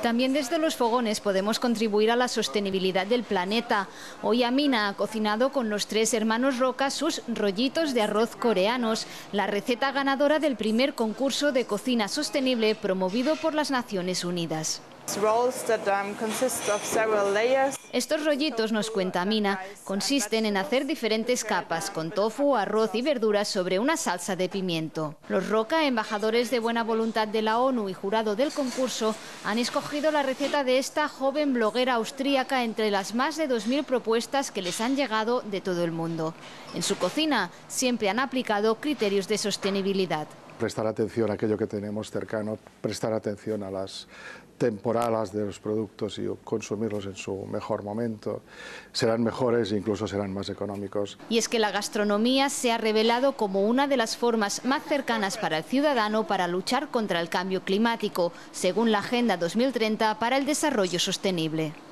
También desde los fogones podemos contribuir a la sostenibilidad del planeta. Hoy Amina ha cocinado con los 3 hermanos Roca sus rollitos de arroz coreanos, la receta ganadora del primer concurso de cocina sostenible promovido por las Naciones Unidas. Estos rollitos, nos cuenta Amina, consisten en hacer diferentes capas con tofu, arroz y verduras sobre una salsa de pimiento. Los Roca, embajadores de buena voluntad de la ONU y jurado del concurso, han escogido la receta de esta joven bloguera austríaca entre las más de 2000 propuestas que les han llegado de todo el mundo. En su cocina siempre han aplicado criterios de sostenibilidad. Prestar atención a aquello que tenemos cercano, prestar atención a las temporadas de los productos y consumirlos en su mejor momento. Serán mejores e incluso serán más económicos. Y es que la gastronomía se ha revelado como una de las formas más cercanas para el ciudadano para luchar contra el cambio climático, según la Agenda 2030 para el Desarrollo Sostenible.